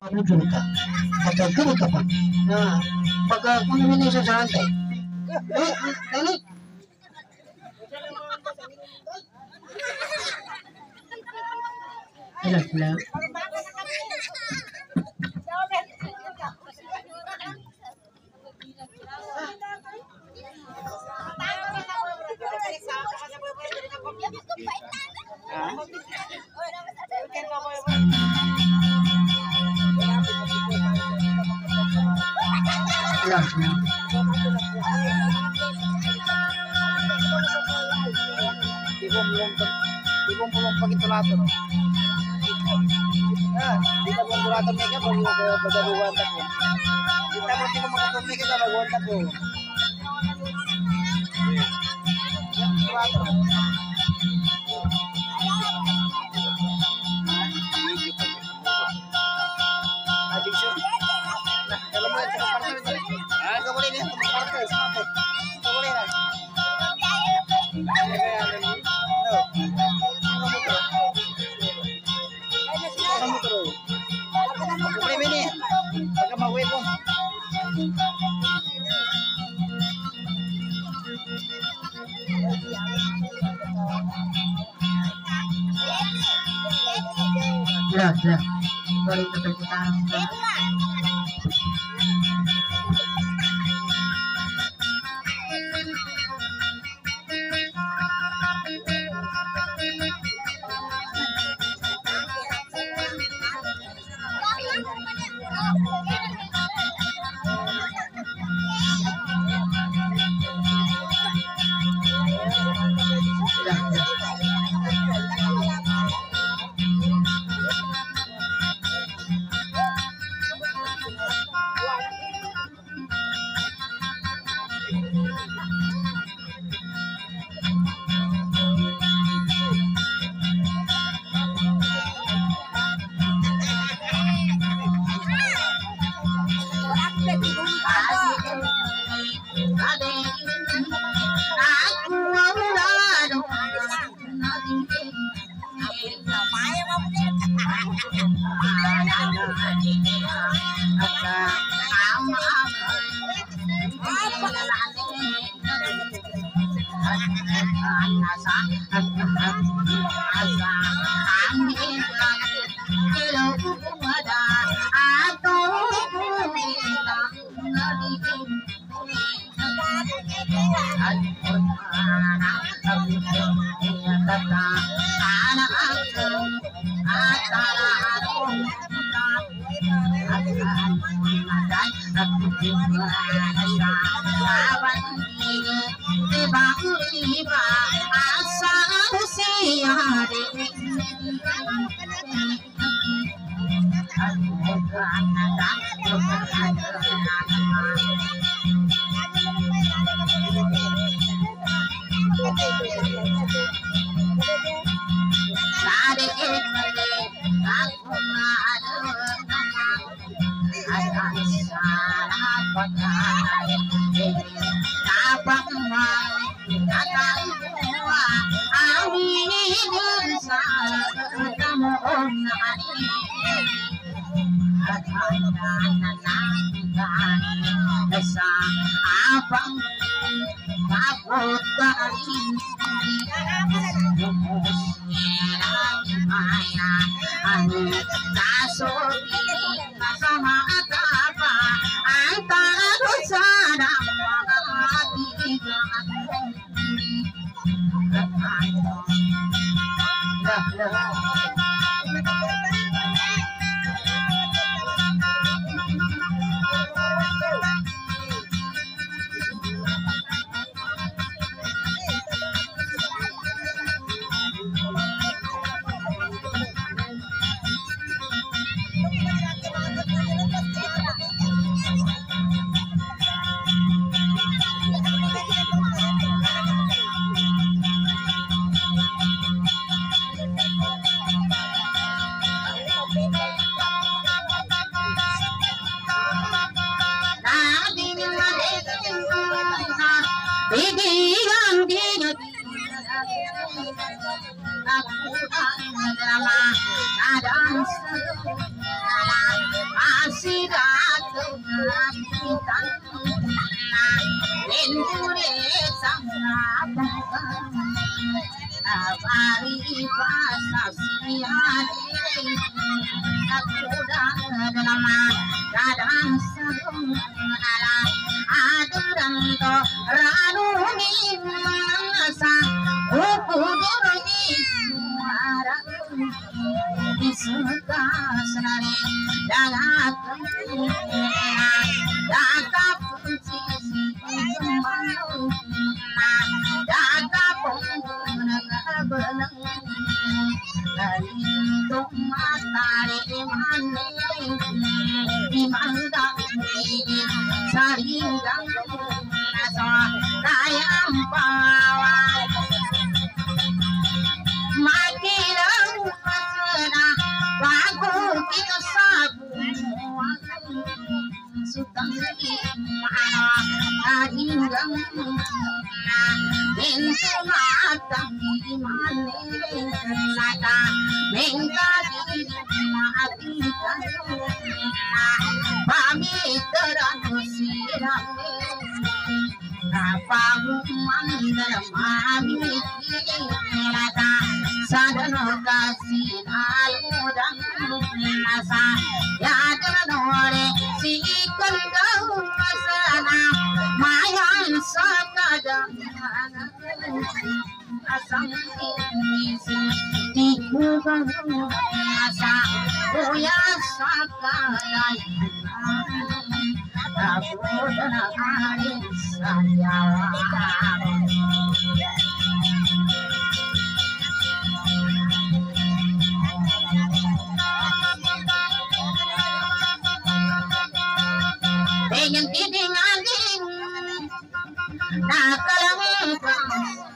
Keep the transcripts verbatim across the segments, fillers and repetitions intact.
Muncul ka. Kata kini kapan? Nah, pag kung hindi sa santay. Eh, dali. Ilan pula? Ilan pula? Ibong lompag, ibong lompag ito lahat. Ah, di ka mong burato mega pag magaluwan ta ko. Di ta mo di ko makatumi kita magaluwan ta ko. Burato. Addiction. Nah, kalau mau kita partai. Ah, enggak boleh nih teman partai sama. Enggak boleh kan? Kamu terus. Boleh ini. Pakai mau web. Ya, ya. Boleh kita kita. Abari bahasa siadi aku dah nama kadang sarung ala aduran to ranu ni masa upudur ni suara disuka senari dalam dalam kunci malu dalam pengguna belang untuk matahari mani di mana saling ganggu kayam pawai makilang masana wagu kita sabu sutang mana kahinggang pintu mata di mana nada mengka di mati pamit terang sirame apa mandar mami nada sadano kasih aludang nasa ya janore si kandau masana mayan sakadang asang isi di kubang asa uya sakadang aku dan hari sayawa dengan tiding anjing nakalangkan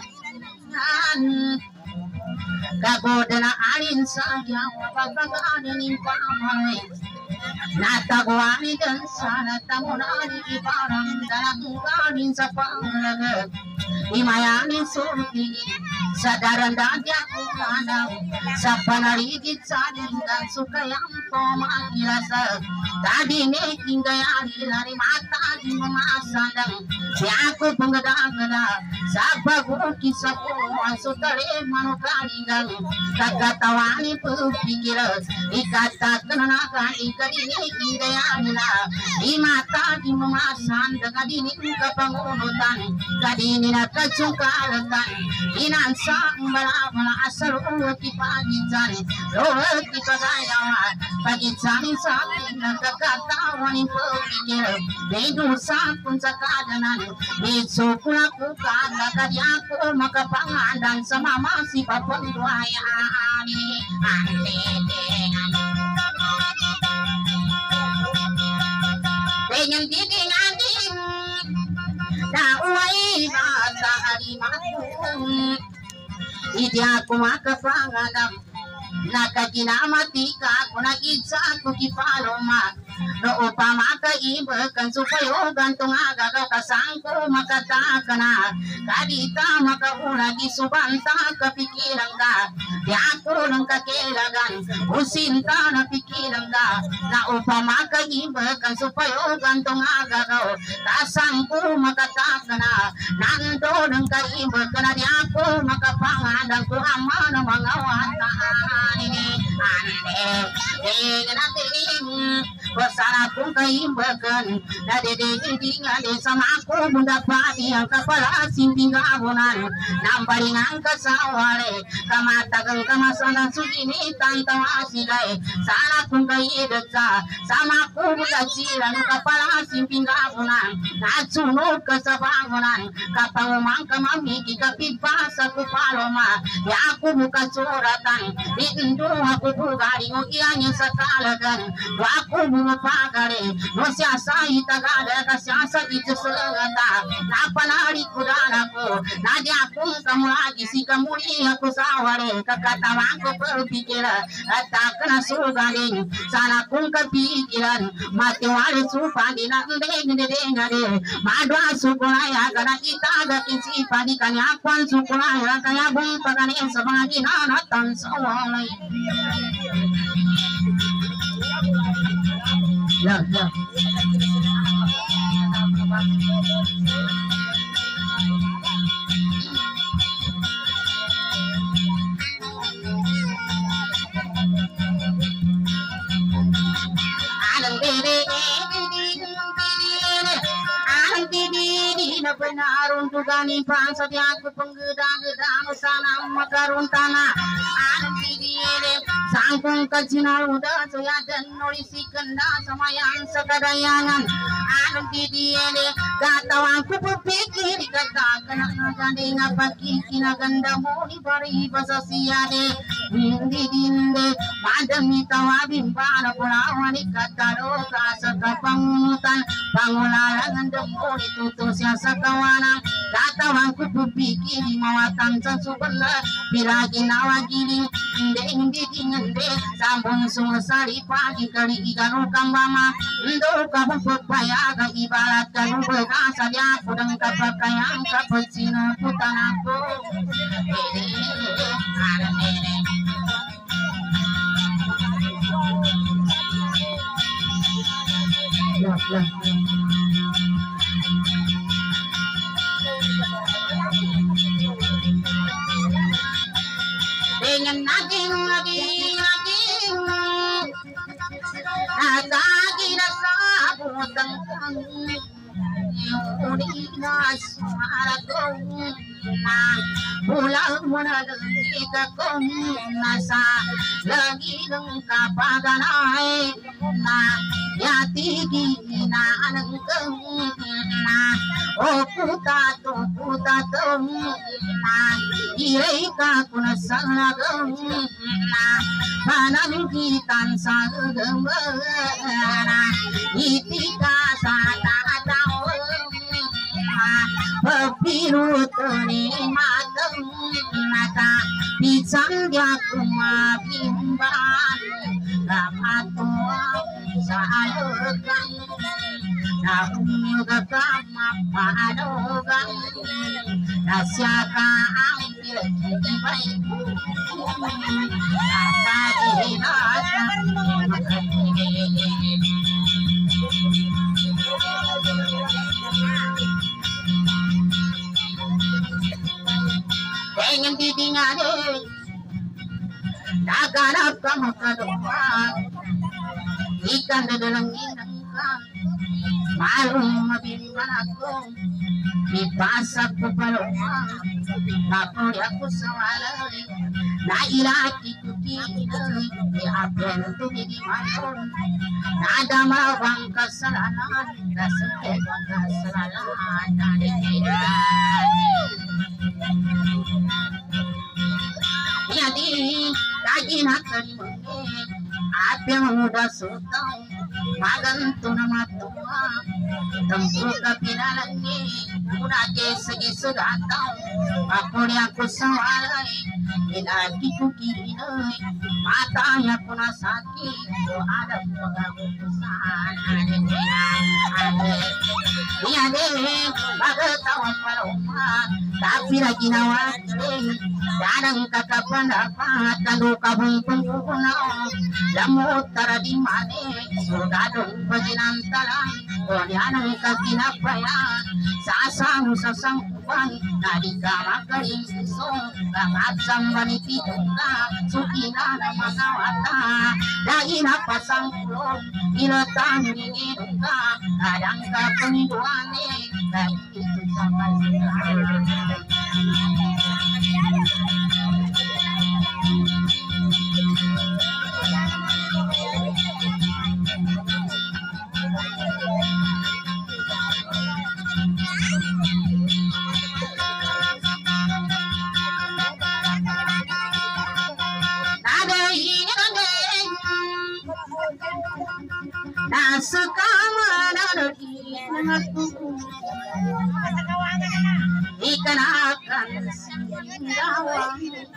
kagodana alin saja pagkakanin pamay natagwani dan sana tamunani iparang dalangganin sa pangalag imayanin sulti sa darandagya kumanaw sa panarigid sa linggan sukayang pumakilasa tadinig gayari lari mata di mamasadang si ako panggadagada sa pagukis sa puwan sutari manukaligang kagatawani pupikiras ikatatanakan ikadinig gayari na di mata di mamasadang kadinig kapangunutan kadini na katsungkalatan inansa balabala asal uwati pagitan uwati pagayawan pagitanin sa akin nagkakatawan ng pagkikil may dusa kung sa kadanan mitso kula ko kakakadya ko makapangalan sa mama si papandwaya ani anledengan dengan didingan din na uway bata alimatong hindi ako makapangalam nakaginamati ka kung nag-idsa ko kipaloma no upa makaiba kan supayo gantong agagaw kasangko makataka na kadita makauna gisubanta kapikilang ka di ako ng kakilagan usinta na pikilang ka na upa makaiba kan supayo gantong agagaw kasangko makataka na nando ng kaiba ka na di ako makapangalang ko ama ng mga wataan ini ande dengan nating pasara kung kaimbakan na dededingan sama ako bunda pati ang kapala sintingabunan namparingan kasawale kamatagang kamasanan suginitan tawasilay sana kung kaidat sa sama ako bunda silang kapala sintingabunan natsunog ka sa bangunan kapangumang kamamiki kapigpa sa kupaloma di ako buka suratan Indo ako bugaring o iyan sa kalagan do ako bumapagari no siya sa itagada kasya sa ito sulangata napanari ko dan ako nadya akong kamulagi si kamuli ako sa wari kakatawang ko perpikira at ako na sugaling sana kong kapikiran matiwali supandi na ndeng-ndeng-ndeng madwa sukulaya kana itaga kinsipa di kanya kwan sukulaya kaya bung paganin sa mga ginanatan sa walay ya ya karuntukani bangsa di aku penggedang-gedang sana makarun tanah anu didiere sangkung kajina udah saya dan nolisi kenda sama yang sekadayangan anu didiere gatawan ku berpikir kata kena gandeng apa kikina ganda moni bari basa siade di dinde madami tawabim para pulawani kata roka sekapangutan pangulalangan demoni tutus yang sekawana katawan ku berpikir mawatan sesubena bila ginawa giling inde inde dingende sambung sumasari pagi kali iganu kambama ndo kabung payaga ibarat kanu begasa dia kudang kapakayang kapacina putanako dengan naging naging naging nagagi rasa butang Urina sumaragong na pulang managita kong nasa lagi ng kapaganay na yatigi na anang kong na o puta to puta tong na iray ka kuna sa nagong na panangkitan sa gamana itika sa tataw Pepirutoni matang mata Pitsangya kumabimban Kapatuwa sa alugan Na umyoga ka mapadogan Nasya ka ang pinagkibay Nakadihinata pengen didingane naganap ka makadoa ikan dalang inang ka malum mabimban ako ipasak ko paloma napuri ako sa walay nailaki ko kinay iapyan tumidimayon nadamawang kasalanan kasakebang kasalanan nanikinan Yadi lagi nak terima apa yang muda sutau magantu nama tua tempuh kepinalangi muda segi sudah tahu aku ni aku sawalai inati ku kiri matanya puna sakit ada pengabusan ada Iya deh, bagatawa paloma, tapi lagi nawat deh, kadang kakak pendapat, kalau kabung penggunaan, lamu tara di mana, sudah dong bajinan talang, kalian kaki napaya, sasang sasang uang, nadi kamar kering song, kamar sambani pituka, sukina nama nawata, lagi napasang pulau, ilatan ini duka, kadang kakak Ane, tapi itu sampai sekarang. Nada ini nada, nasa kamar ada ikan akan singgawang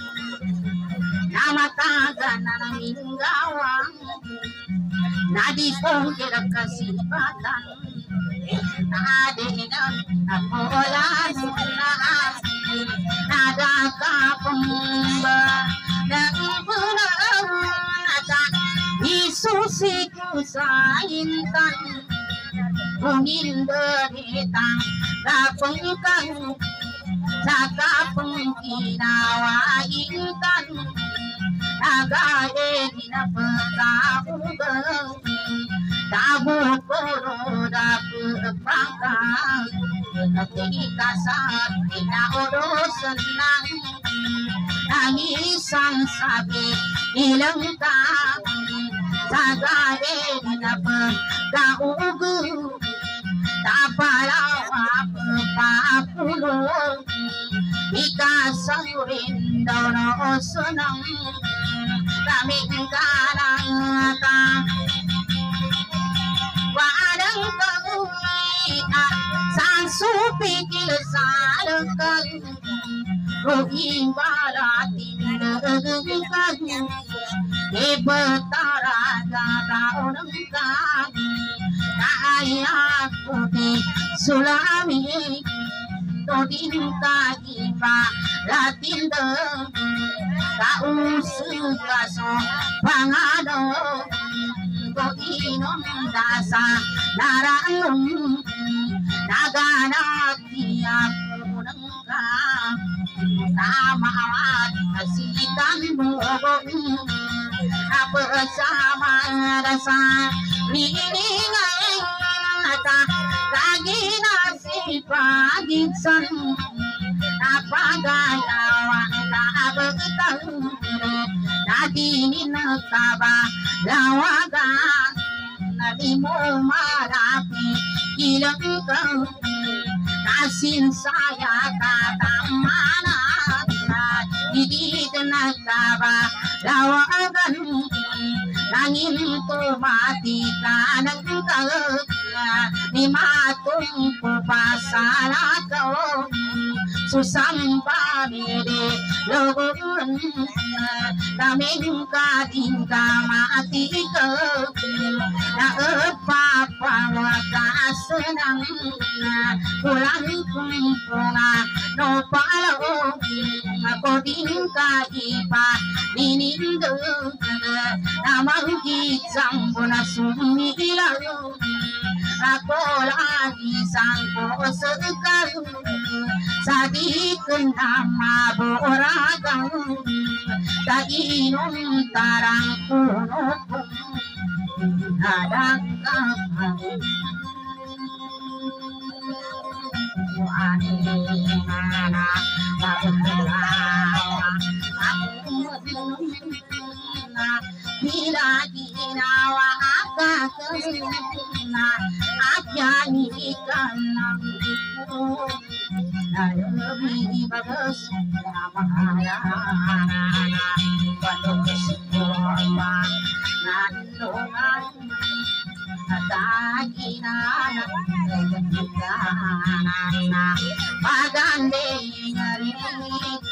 nama tagan nama minggawang nadi pong kira kasipatan nadenan napolan nada kapumba dan pulau nada isusiku sa intan Mungkin beritang kapengkang Sakapeng kinawa intan Nagae kinapagkaubang Tabu koro dapat pangka ketika saat kita urus senang tangisan sakit dilengkap sagade dinapa daugu tapalawa papulo ikasarin dono senang kami kanaka wadang kamuita sang supikil salakang ruing balatin legeng ibetara daunang kami kaya putih sulami todin kagiba latin deng kausu kaso pangado ko inom dasa narang nagana tiap unang ka tamawat kasitan bubong apa sama rasa niningang nata kagina si pagitsan napagayawang kabagtang nadinin kaba lawagan nadi mo marapi ilang kang nasin saya katamana hindi na kaba lawagan nangin tumati ka ng kag ni matong kupasala ko susang pamili logon kaming kading kamati ko na ipapawagasan ng kulang kumpunga no palo ako din kaipa ninindo na manggitsang ko na sumilaw ako lagi sangko sekal sa di ko na maboragang kainom tarang puno kong hadang kapag na magkalawa ako na bila ginawa kakasina at yanikan ng ito na labi bagas na mahalana patos ko ba nandungan at aginana na magandang narinig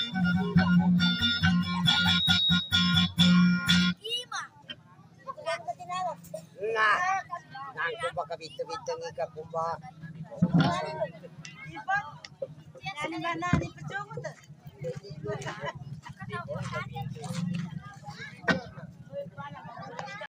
Nah, nangko baka bito-bito ng kapumba. Nani ba nani pa